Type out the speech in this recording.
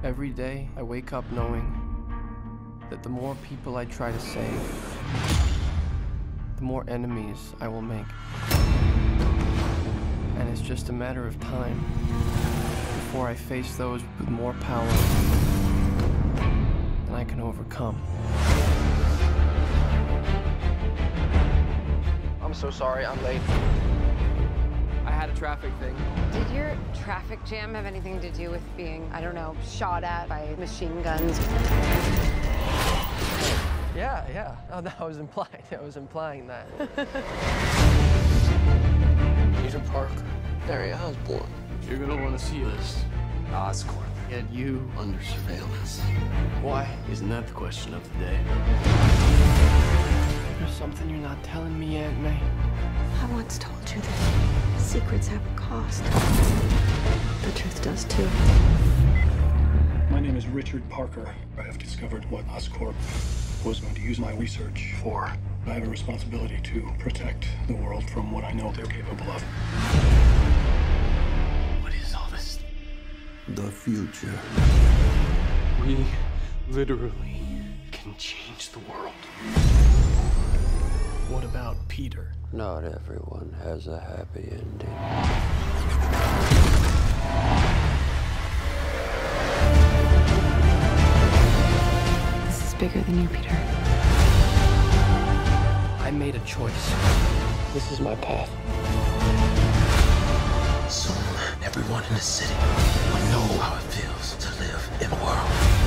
Every day, I wake up knowing that the more people I try to save, the more enemies I will make. And it's just a matter of time before I face those with more power than I can overcome. I'm so sorry, I'm late. I had a traffic thing. Did your traffic jam have anything to do with being, I don't know, shot at by machine guns? Yeah. Oh, that was implied. I was implying that. Peter Parker, Harry Osborn. You're gonna want to see this. Oscorp. Get you. Under surveillance. Why? Isn't that the question of the day? There's something you're not telling me, Aunt May. I once told you that secrets have a cost. The truth does too. My name is Richard Parker. I have discovered what Oscorp was going to use my research for. I have a responsibility to protect the world from what I know they're capable of. What is all this? The future. We literally can change the world. What about Peter? Not everyone has a happy ending. This is bigger than you, Peter. I made a choice. This is my path. Soon, everyone in the city will know how it feels to live in a world